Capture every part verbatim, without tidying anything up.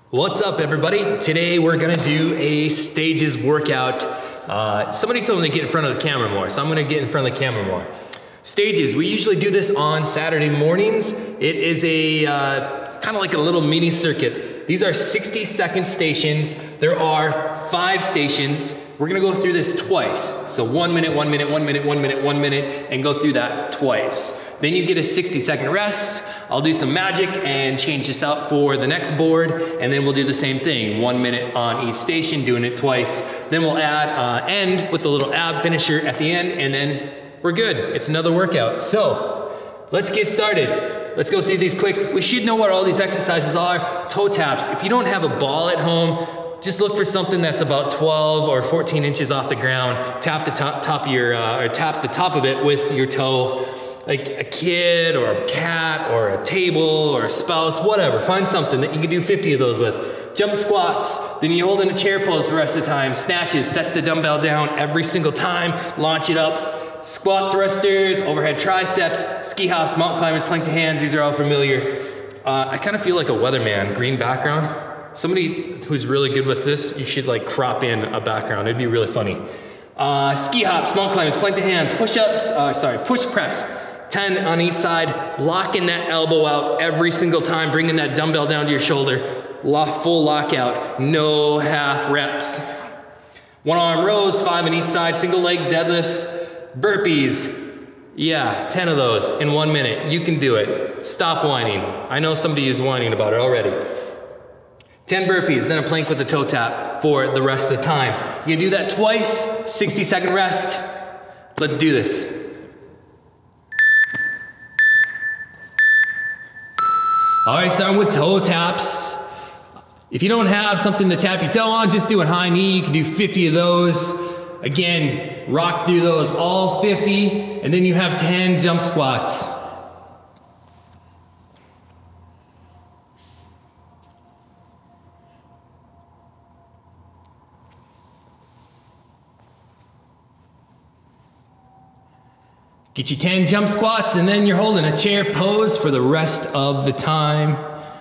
What's up, everybody? Today we're gonna do a stages workout. Uh, somebody told me to get in front of the camera more, so I'm gonna get in front of the camera more. Stages, we usually do this on Saturday mornings. It is a uh, kind of like a little mini circuit. These are sixty second stations. There are five stations. We're gonna go through this twice. So one minute, one minute, one minute, one minute, one minute, and go through that twice. Then you get a sixty second rest. I'll do some magic and change this out for the next board, and then we'll do the same thing. One minute on each station, doing it twice. Then we'll add uh, end with the little ab finisher at the end, and then we're good. It's another workout. So let's get started. Let's go through these quick. We should know what all these exercises are. Toe taps. If you don't have a ball at home, just look for something that's about twelve or fourteen inches off the ground. Tap the top, top of your, uh, or tap the top of it with your toe. Like a kid or a cat or a table or a spouse, whatever. Find something that you can do fifty of those with. Jump squats, then you hold in a chair pose for the rest of the time. Snatches, set the dumbbell down every single time, launch it up. Squat thrusters, overhead triceps, ski hops, mountain climbers, plank to hands, these are all familiar. Uh, I kind of feel like a weatherman, green background. Somebody who's really good with this, you should like crop in a background, it'd be really funny. Uh, ski hops, mountain climbers, plank to hands, push-ups, uh, sorry, push press. ten on each side, locking that elbow out every single time, bringing that dumbbell down to your shoulder, lock, full lockout, no half reps. One arm rows, five on each side, single leg deadlifts, burpees. Yeah, ten of those in one minute. You can do it. Stop whining. I know somebody is whining about it already. ten burpees, then a plank with a toe tap for the rest of the time. You can do that twice, sixty second rest. Let's do this. All right, starting with toe taps. If you don't have something to tap your toe on, just do a high knee. You can do fifty of those. Again, rock through those, all fifty, and then you have ten jump squats. Get you ten jump squats, and then you're holding a chair pose for the rest of the time.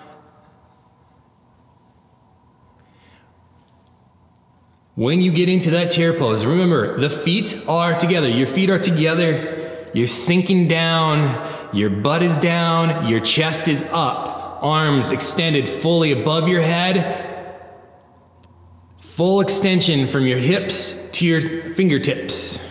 When you get into that chair pose, remember, the feet are together. Your feet are together. You're sinking down. Your butt is down. Your chest is up. Arms extended fully above your head. Full extension from your hips to your fingertips.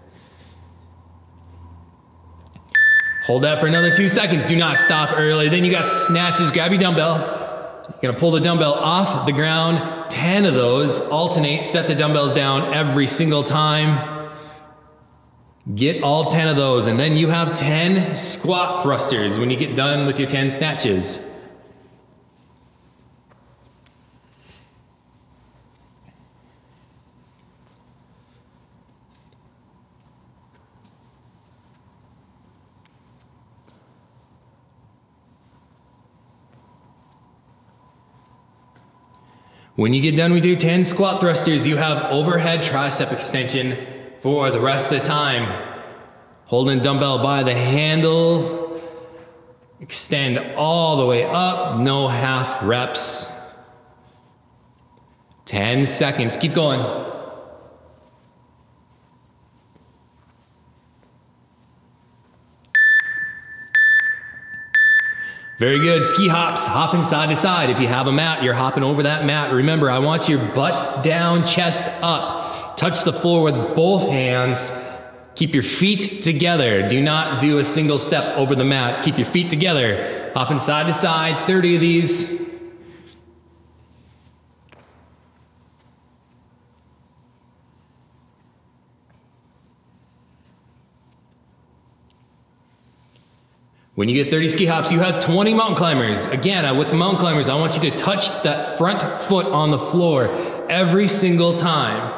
Hold that for another two seconds. Do not stop early. Then you got snatches. Grab your dumbbell. You're gonna pull the dumbbell off the ground. ten of those. Alternate. Set the dumbbells down every single time. Get all ten of those. And then you have ten squat thrusters when you get done with your ten snatches. When you get done with your ten squat thrusters, you have overhead tricep extension for the rest of the time. Holding dumbbell by the handle, extend all the way up, no half reps. ten seconds, keep going. Very good, ski hops, hopping side to side. If you have a mat, you're hopping over that mat. Remember, I want your butt down, chest up. Touch the floor with both hands. Keep your feet together. Do not do a single step over the mat. Keep your feet together. Hopping side to side, thirty of these. When you get thirty ski hops, you have twenty mountain climbers. Again, with the mountain climbers, I want you to touch that front foot on the floor every single time.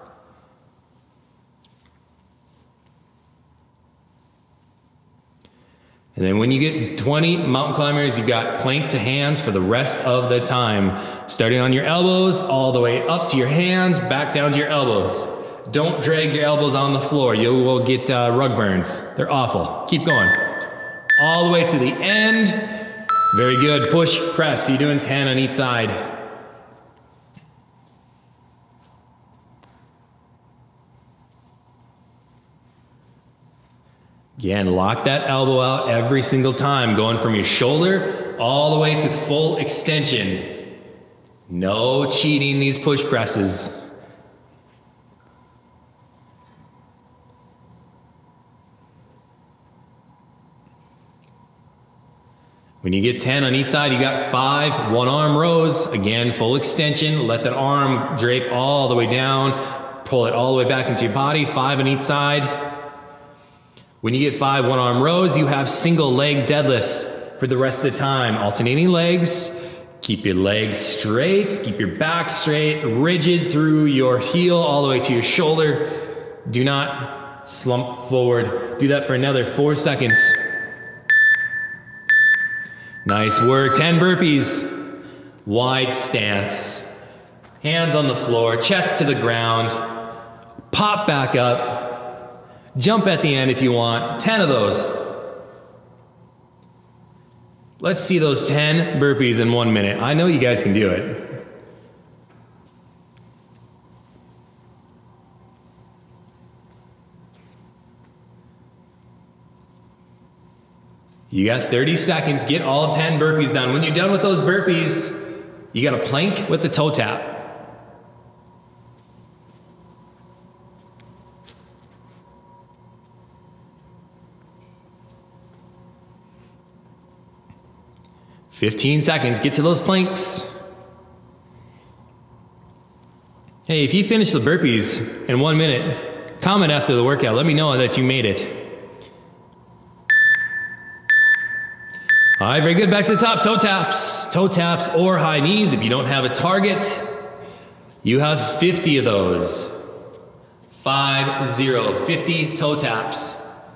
And then when you get twenty mountain climbers, you've got plank to hands for the rest of the time. Starting on your elbows, all the way up to your hands, back down to your elbows. Don't drag your elbows on the floor. You will get uh, rug burns. They're awful. Keep going. All the way to the end. Very good. Push, press. You're doing ten on each side. Again, lock that elbow out every single time, going from your shoulder all the way to full extension. No cheating these push presses. When you get ten on each side, you got five one arm rows. Again, full extension. Let that arm drape all the way down. Pull it all the way back into your body. Five on each side. When you get five one arm rows, you have single leg deadlifts for the rest of the time. Alternating legs. Keep your legs straight. Keep your back straight. Rigid through your heel all the way to your shoulder. Do not slump forward. Do that for another four seconds. Nice work. ten burpees. Wide stance. Hands on the floor. Chest to the ground. Pop back up. Jump at the end if you want. ten of those. Let's see those ten burpees in one minute. I know you guys can do it. You got thirty seconds. Get all ten burpees done. When you're done with those burpees, you got a plank with the toe tap. fifteen seconds, get to those planks. Hey, if you finish the burpees in one minute, comment after the workout. Let me know that you made it. All right, very good. Back to the top, toe taps. Toe taps or high knees. If you don't have a target, you have fifty of those. Five, zero, fifty toe taps.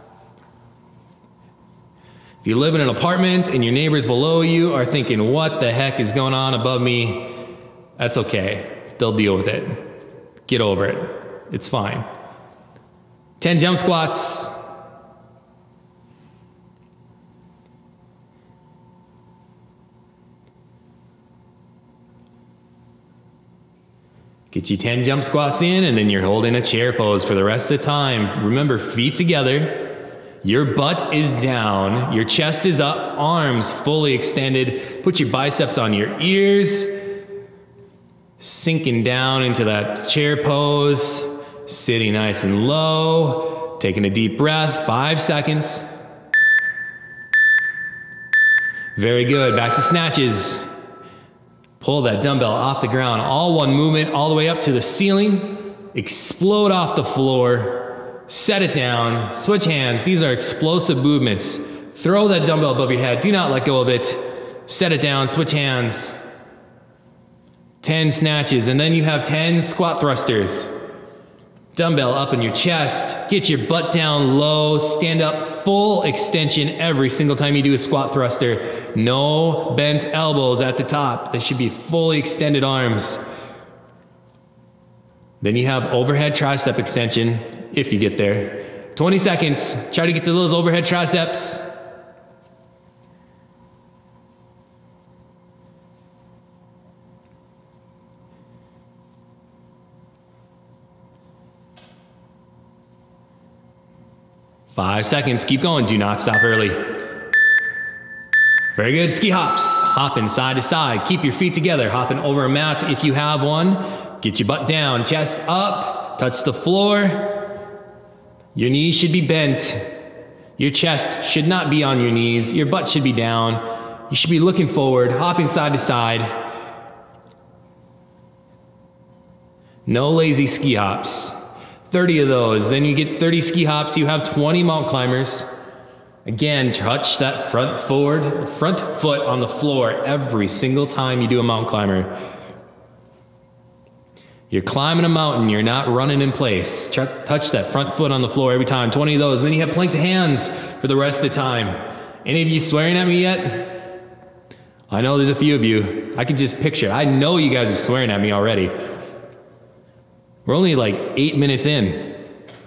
If you live in an apartment and your neighbors below you are thinking, what the heck is going on above me? That's okay. They'll deal with it. Get over it. It's fine. ten jump squats. Get you ten jump squats in, and then you're holding a chair pose for the rest of the time. Remember, feet together. Your butt is down, your chest is up, arms fully extended. Put your biceps on your ears. Sinking down into that chair pose. Sitting nice and low. Taking a deep breath, five seconds. Very good, back to snatches. Pull that dumbbell off the ground, all one movement, all the way up to the ceiling. Explode off the floor. Set it down, switch hands. These are explosive movements. Throw that dumbbell above your head. Do not let go of it. Set it down, switch hands. ten snatches, and then you have ten squat thrusters. Dumbbell up in your chest. Get your butt down low. Stand up, full extension every single time you do a squat thruster. No bent elbows at the top. They should be fully extended arms. Then you have overhead tricep extension. If you get there. twenty seconds. Try to get to those overhead triceps. Five seconds. Keep going. Do not stop early. Very good. Ski hops. Hopping side to side. Keep your feet together. Hopping over a mat if you have one. Get your butt down. Chest up. Touch the floor. Your knees should be bent. Your chest should not be on your knees. Your butt should be down. You should be looking forward, hopping side to side. No lazy ski hops. thirty of those. Then you get thirty ski hops. You have twenty mountain climbers. Again, touch that front forward, front foot on the floor every single time you do a mountain climber. You're climbing a mountain, you're not running in place. Touch that front foot on the floor every time, twenty of those. And then you have planked hands for the rest of the time. Any of you swearing at me yet? I know there's a few of you. I can just picture it. I know you guys are swearing at me already. We're only like eight minutes in.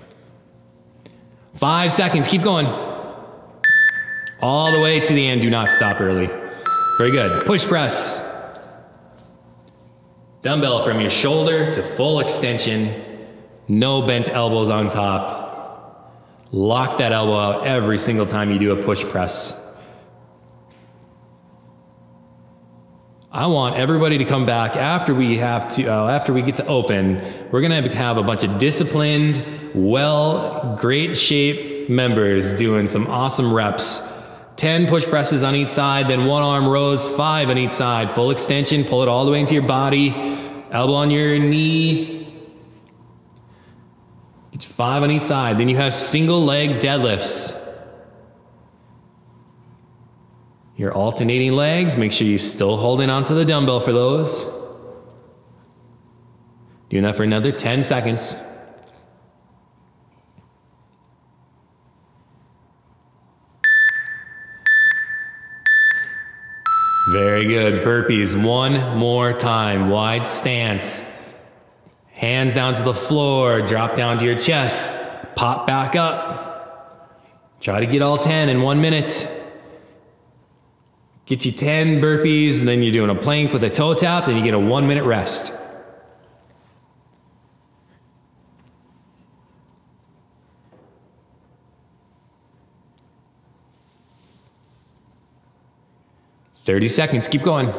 Five seconds, keep going. All the way to the end, do not stop early. Very good, push press. Dumbbell from your shoulder to full extension. No bent elbows on top. Lock that elbow out every single time you do a push press. I want everybody to come back after we have to, uh, after we get to open. We're gonna have a bunch of disciplined, well, great shape members doing some awesome reps. ten push presses on each side, then one arm rows, five on each side. Full extension, pull it all the way into your body. Elbow on your knee. Get you five on each side. Then you have single leg deadlifts. Your alternating legs, make sure you're still holding onto the dumbbell for those. Doing that for another ten seconds. Very good. Burpees one more time. Wide stance. Hands down to the floor. Drop down to your chest. Pop back up. Try to get all ten in one minute. Get you ten burpees, and then you're doing a plank with a toe tap, then you get a one minute rest. thirty seconds, keep going.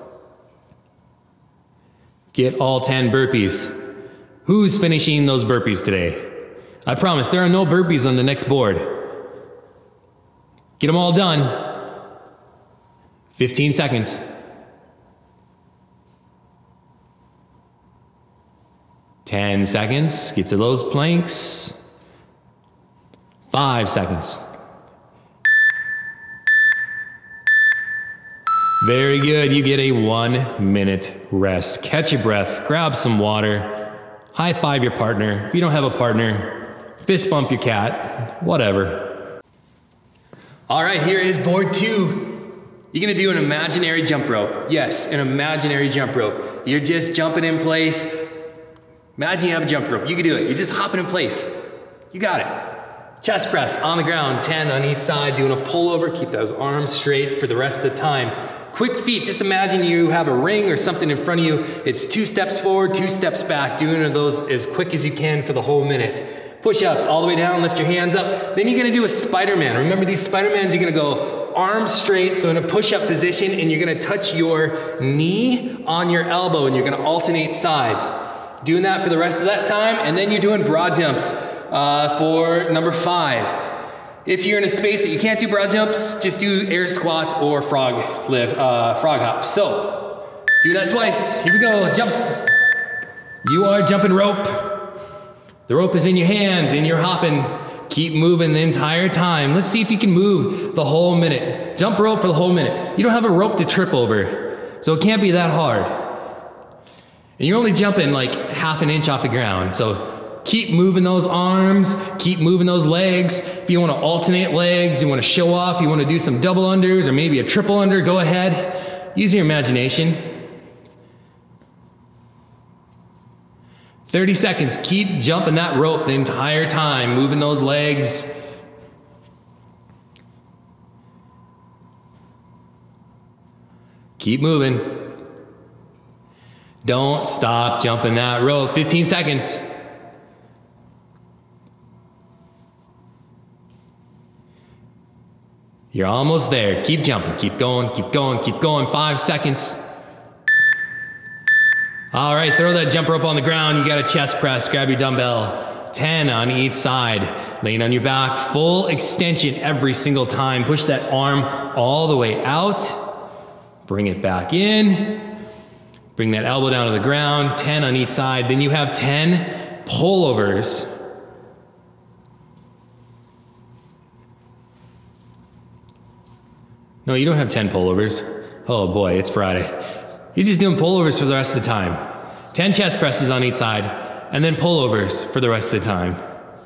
Get all ten burpees. Who's finishing those burpees today? I promise, there are no burpees on the next board. Get them all done. fifteen seconds. ten seconds, get to those planks. five seconds. Very good, you get a one minute rest. Catch your breath, grab some water, high five your partner. If you don't have a partner, fist bump your cat, whatever. All right, here is board two. You're gonna do an imaginary jump rope. Yes, an imaginary jump rope. You're just jumping in place. Imagine you have a jump rope. You can do it. You're just hopping in place. You got it. Chest press on the ground, ten on each side, doing a pullover. Keep those arms straight for the rest of the time. Quick feet, just imagine you have a ring or something in front of you. It's two steps forward, two steps back, doing those as quick as you can for the whole minute. Push-ups all the way down, lift your hands up. Then you're gonna do a Spider-Man. Remember these Spider-Mans, you're gonna go arms straight, so in a push-up position, and you're gonna touch your knee on your elbow, and you're gonna alternate sides. Doing that for the rest of that time, and then you're doing broad jumps uh, for number five. If you're in a space that you can't do broad jumps, just do air squats or frog lift, uh, frog hops. So, do that twice. Here we go, jumps. You are jumping rope. The rope is in your hands and you're hopping. Keep moving the entire time. Let's see if you can move the whole minute. Jump rope for the whole minute. You don't have a rope to trip over, so it can't be that hard. And you're only jumping like half an inch off the ground, so keep moving those arms, keep moving those legs. If you want to alternate legs, you want to show off, you want to do some double unders or maybe a triple under, go ahead. Use your imagination. thirty seconds, keep jumping that rope the entire time, moving those legs. Keep moving. Don't stop jumping that rope. fifteen seconds. You're almost there. Keep jumping, keep going, keep going, keep going. Five seconds. All right, throw that jump rope on the ground. You got a chest press, grab your dumbbell. ten on each side. Laying on your back, full extension every single time. Push that arm all the way out. Bring it back in. Bring that elbow down to the ground, ten on each side. Then you have ten pullovers. No, you don't have ten pullovers. Oh boy, it's Friday. You're just doing pullovers for the rest of the time. ten chest presses on each side, and then pullovers for the rest of the time.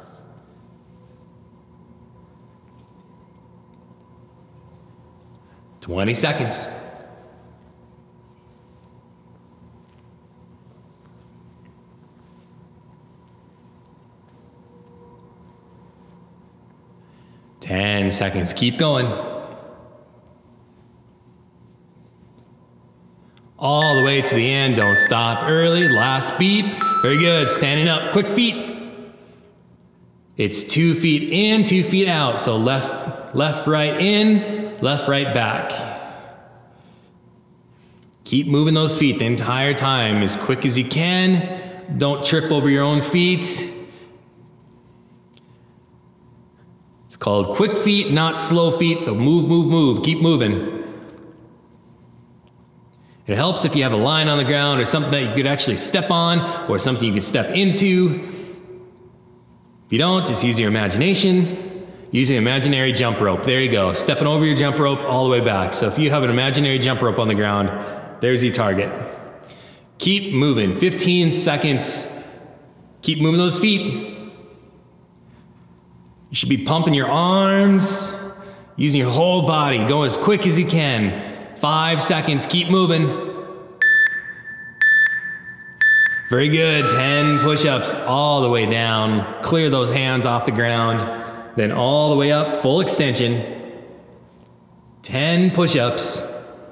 twenty seconds. ten seconds, keep going. All the way to the end, don't stop early, last beat. Very good, standing up, quick feet. It's two feet in, two feet out. So left, left, right in, left, right, back. Keep moving those feet the entire time as quick as you can. Don't trip over your own feet. It's called quick feet, not slow feet. So move, move, move. Keep moving. It helps if you have a line on the ground or something that you could actually step on or something you could step into. If you don't, just use your imagination. Use an imaginary jump rope. There you go. Stepping over your jump rope all the way back. So if you have an imaginary jump rope on the ground, there's your target. Keep moving. fifteen seconds. Keep moving those feet. You should be pumping your arms, using your whole body. Go as quick as you can. Five seconds. Keep moving. Very good. ten push-ups all the way down. Clear those hands off the ground. Then all the way up, full extension. ten push-ups.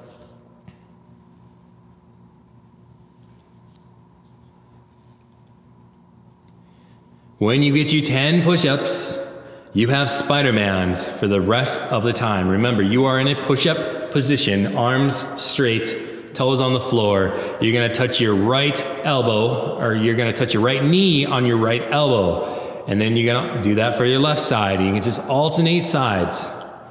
When you get you ten push-ups, you have Spider-Mans for the rest of the time. Remember, you are in a push-up position, arms straight, toes on the floor. You're gonna touch your right elbow, or you're gonna touch your right knee on your right elbow. And then you're gonna do that for your left side. You can just alternate sides.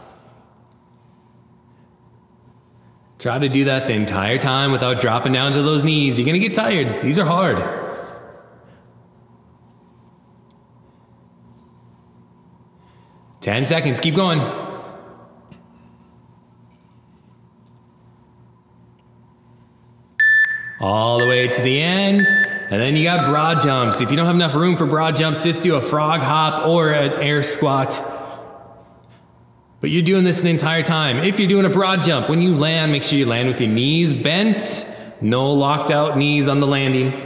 Try to do that the entire time without dropping down to those knees. You're gonna get tired. These are hard. ten seconds, keep going. All the way to the end. And then you got broad jumps. If you don't have enough room for broad jumps, just do a frog hop or an air squat. But you're doing this the entire time. If you're doing a broad jump, when you land, make sure you land with your knees bent. No locked out knees on the landing.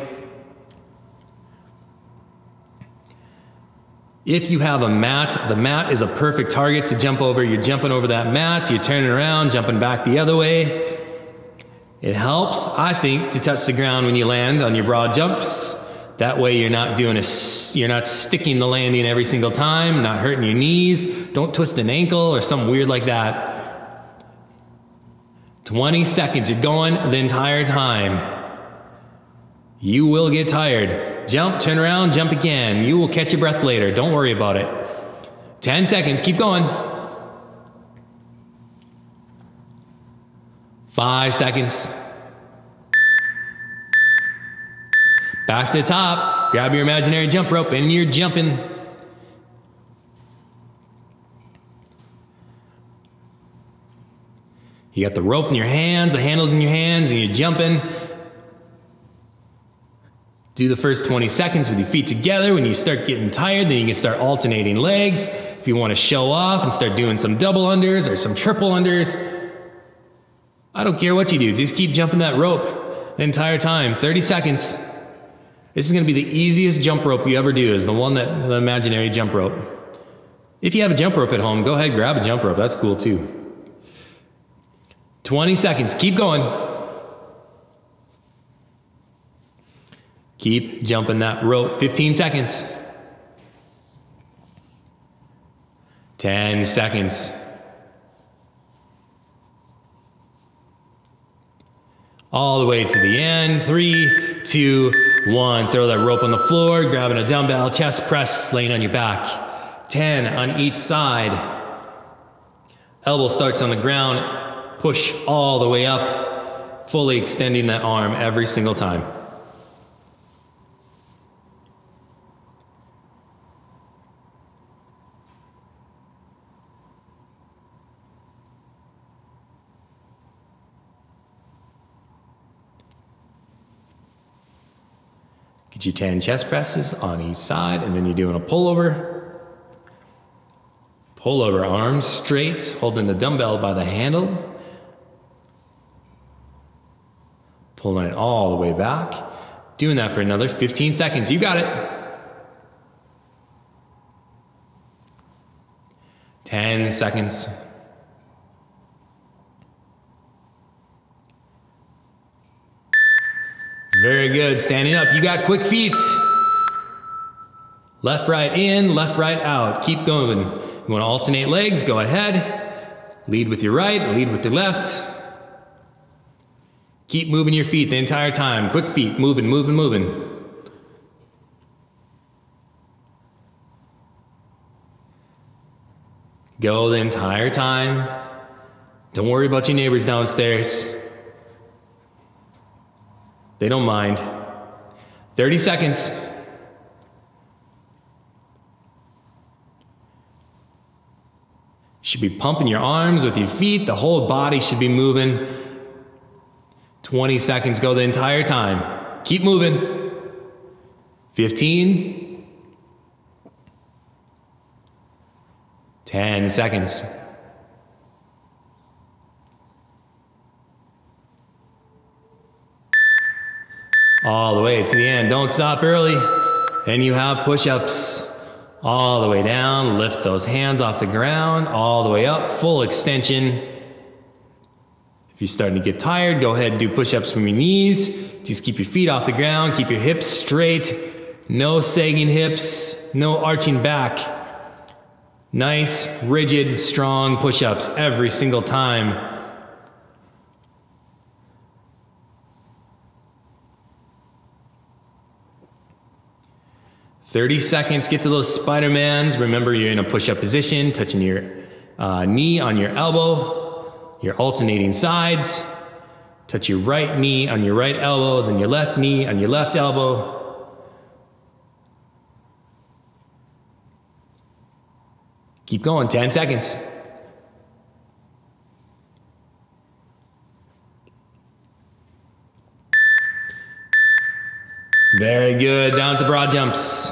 If you have a mat, the mat is a perfect target to jump over. You're jumping over that mat, you're turning around, jumping back the other way. It helps, I think, to touch the ground when you land on your broad jumps. That way you're not doing a, you're not sticking the landing every single time, not hurting your knees. Don't twist an ankle or something weird like that. twenty seconds, you're going the entire time. You will get tired. Jump, turn around, jump again. You will catch your breath later. Don't worry about it. ten seconds, keep going. Five seconds. Back to the top. Grab your imaginary jump rope and you're jumping. You got the rope in your hands, the handles in your hands, and you're jumping. Do the first twenty seconds with your feet together. When you start getting tired, then you can start alternating legs. If you want to show off and start doing some double unders or some triple unders, I don't care what you do. Just keep jumping that rope the entire time. thirty seconds. This is going to be the easiest jump rope you ever do, is the one that, the imaginary jump rope. If you have a jump rope at home, go ahead, grab a jump rope. That's cool too. twenty seconds. Keep going. Keep jumping that rope. fifteen seconds. ten seconds. All the way to the end. Three, two, one. Throw that rope on the floor, grabbing a dumbbell, chest press, laying on your back. ten on each side. Elbow starts on the ground. Push all the way up, fully extending that arm every single time. Get you ten chest presses on each side, and then you're doing a pullover. Pullover, arms straight, holding the dumbbell by the handle. Pulling it all the way back. Doing that for another fifteen seconds. You got it. ten seconds. Very good. Standing up. You got quick feet. Left, right in, left, right out. Keep going. You want to alternate legs, go ahead. Lead with your right, lead with your left. Keep moving your feet the entire time. Quick feet, moving, moving, moving. Go the entire time. Don't worry about your neighbors downstairs. They don't mind. thirty seconds. Should be pumping your arms with your feet. The whole body should be moving. twenty seconds, go the entire time. Keep moving. fifteen. ten seconds. All the way to the end. Don't stop early. And you have push-ups. All the way down. Lift those hands off the ground. All the way up. Full extension. If you're starting to get tired, go ahead and do push-ups from your knees. Just keep your feet off the ground. Keep your hips straight. No sagging hips. No arching back. Nice, rigid, strong push-ups every single time. thirty seconds, get to those Spider-Mans. Remember, you're in a push-up position, touching your uh, knee on your elbow. You're alternating sides. Touch your right knee on your right elbow, then your left knee on your left elbow. Keep going, ten seconds. Very good, down to broad jumps.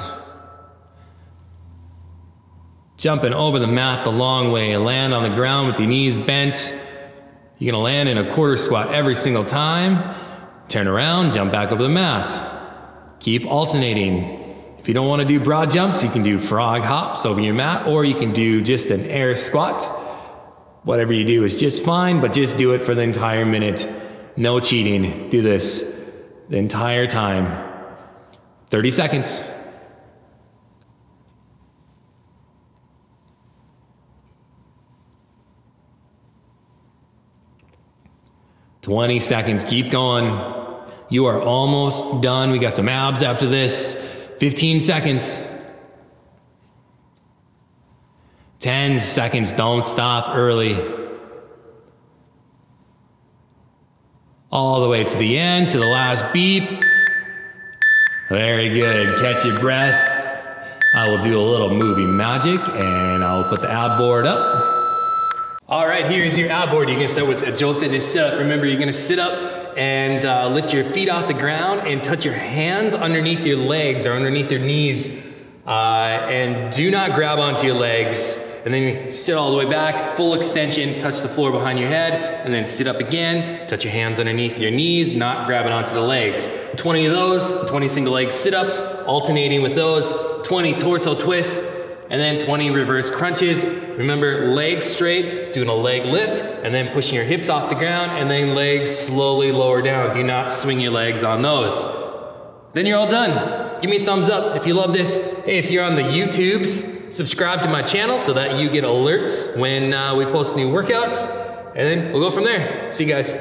Jumping over the mat the long way. Land on the ground with your knees bent. You're gonna land in a quarter squat every single time. Turn around, jump back over the mat. Keep alternating. If you don't wanna do broad jumps, you can do frog hops over your mat, or you can do just an air squat. Whatever you do is just fine, but just do it for the entire minute. No cheating. Do this the entire time. thirty seconds. twenty seconds, keep going. You are almost done. We got some abs after this. fifteen seconds. ten seconds, don't stop early. All the way to the end, to the last beep. Very good, catch your breath. I will do a little movie magic and I will put the ab board up. All right, here's your ab board. You're gonna start with a Joe Fitness sit-up. Remember, you're gonna sit up and uh, lift your feet off the ground and touch your hands underneath your legs or underneath your knees. Uh, and do not grab onto your legs. And then sit all the way back, full extension, touch the floor behind your head, and then sit up again, touch your hands underneath your knees, not grabbing onto the legs. twenty of those, twenty single leg sit-ups, alternating with those, twenty torso twists, and then twenty reverse crunches. Remember, legs straight, doing a leg lift, and then pushing your hips off the ground, and then legs slowly lower down. Do not swing your legs on those. Then you're all done. Give me a thumbs up if you love this. Hey, if you're on the YouTubes, subscribe to my channel so that you get alerts when uh, we post new workouts, and then we'll go from there. See you guys.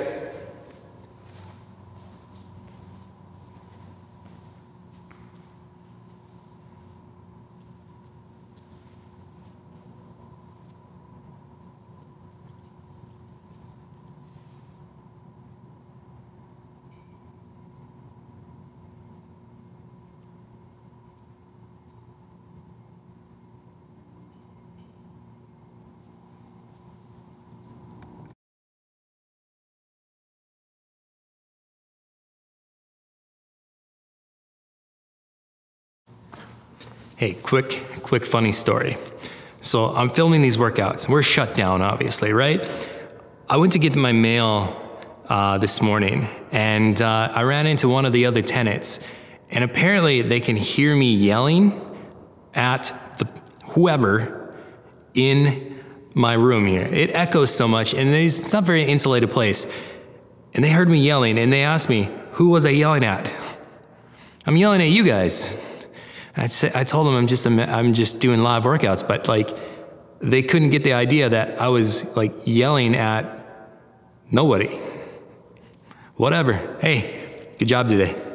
Hey, quick, quick funny story. So I'm filming these workouts. We're shut down, obviously, right? I went to get my mail uh, this morning, and uh, I ran into one of the other tenants, and apparently they can hear me yelling at the whoever in my room here. It echoes so much, and it's not a very insulated place. And they heard me yelling, and they asked me, who was I yelling at? I'm yelling at you guys. I said, I told them I'm just, I'm just doing live workouts, but like, they couldn't get the idea that I was like yelling at nobody. Whatever. Hey, good job today.